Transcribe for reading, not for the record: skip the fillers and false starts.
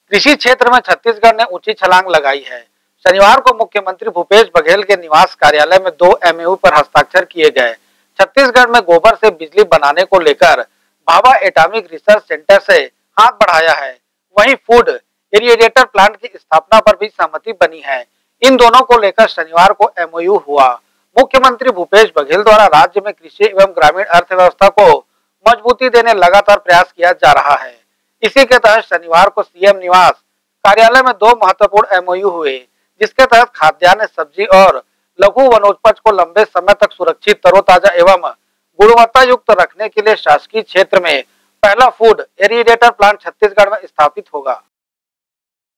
कृषि क्षेत्र में छत्तीसगढ़ ने ऊंची छलांग लगाई है। शनिवार को मुख्यमंत्री भूपेश बघेल के निवास कार्यालय में 2 एमओयू पर हस्ताक्षर किए गए। छत्तीसगढ़ में गोबर से बिजली बनाने को लेकर भाभा एटॉमिक रिसर्च सेंटर से हाथ बढ़ाया है। वहीं फूड इरिगेटर प्लांट की स्थापना पर भी सहमति बनी है। इन दोनों को लेकर शनिवार को एमओयू हुआ। मुख्यमंत्री भूपेश बघेल द्वारा राज्य में कृषि एवं ग्रामीण अर्थव्यवस्था को मजबूती देने लगातार प्रयास किया जा रहा है। इसी के तहत शनिवार को सीएम निवास कार्यालय में 2 महत्वपूर्ण एमओयू हुए, जिसके तहत खाद्यान्न, सब्जी और लघु वनोपज को लंबे समय तक सुरक्षित, तरोताजा एवं गुणवत्ता युक्त रखने के लिए शासकीय क्षेत्र में पहला फूड एरिडेटर प्लांट छत्तीसगढ़ में स्थापित होगा।